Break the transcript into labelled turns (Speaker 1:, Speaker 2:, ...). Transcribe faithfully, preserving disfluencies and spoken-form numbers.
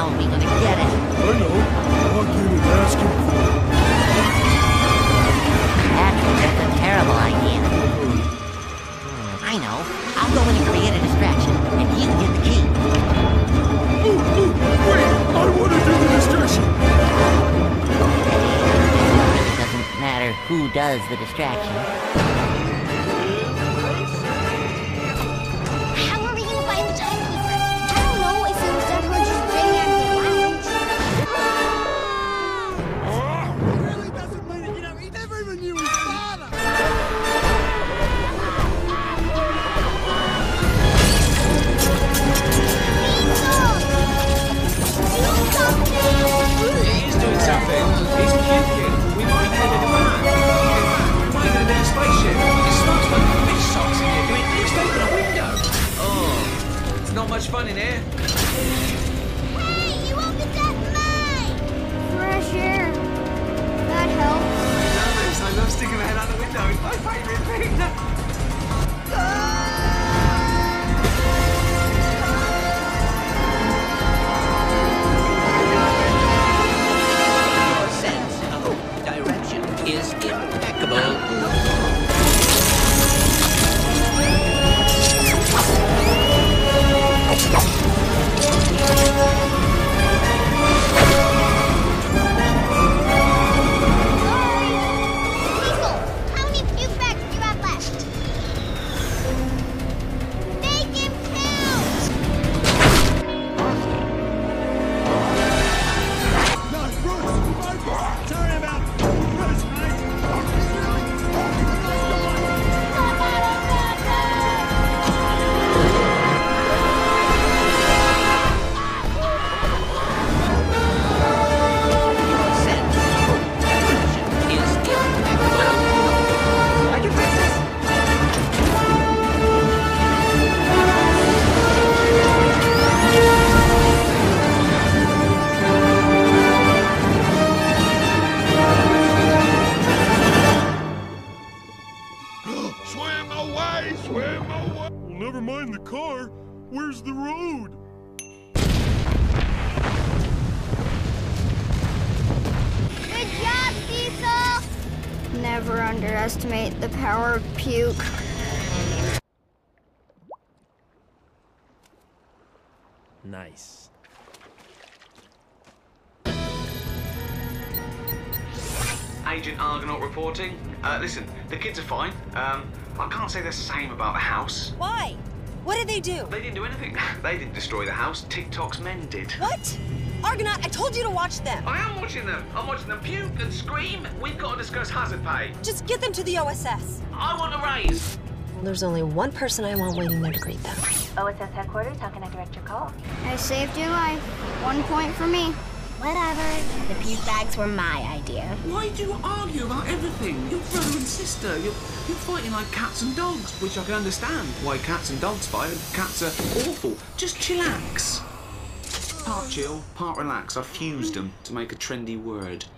Speaker 1: How are we gonna get it?
Speaker 2: I know. Walk in and ask him for it.
Speaker 1: Actually, that's a terrible idea. I know. I'll go in and create a distraction, and you get the key.
Speaker 2: Ooh, ooh, wait! I want to do the distraction!
Speaker 1: It doesn't matter who does the distraction.
Speaker 3: How are we gonna find the timekeeper? I don't know if it was definitely just waiting out of the lounge.
Speaker 2: It really doesn't mean it, you know, he never even knew his father!
Speaker 4: He's doing something. He's puking. We might head in a van. We might head in a spaceship. It smells like fish socks in here. Can we please open a window? Oh, it's not much fun in here.
Speaker 3: Hey, you opened that mine! Fresh air. That helps.
Speaker 4: I love sticking my head out the window. It's my favourite thing.
Speaker 5: Your sense of direction is impeccable.
Speaker 3: Cecil, how many puke bags do you have left? Make him count!
Speaker 2: No, Bruce! Focus! Sorry about Bruce, mate!
Speaker 5: Your sense of direction is impeccable. I can fix this.
Speaker 2: Swim away! Swim away! Well, never mind the car. Where's the road?
Speaker 3: Good job, Cecil! Never underestimate the power of puke.
Speaker 6: Nice.
Speaker 4: Agent Argonaut reporting. Uh, listen, the kids are fine. Um, I can't say the same about the house.
Speaker 7: Why? What did they do?
Speaker 4: They didn't do anything. They didn't destroy the house. TikTok's men did.
Speaker 7: What? Argonaut, I told you to watch them.
Speaker 4: I am watching them. I'm watching them puke and scream. We've got to discuss hazard pay.
Speaker 7: Just get them to the O S S.
Speaker 4: I want a raise.
Speaker 7: There's only one person I want waiting there to greet them.
Speaker 8: O S S headquarters, how can I direct your call?
Speaker 3: I saved your life. One point for me.
Speaker 8: Whatever. The puke bags were my idea.
Speaker 4: Why do you argue about everything? You're brother and sister. You're, you're fighting like cats and dogs, which I can understand why cats and dogs fight. Cats are awful. Just chillax. Part chill, part relax. I fused them to make a trendy word.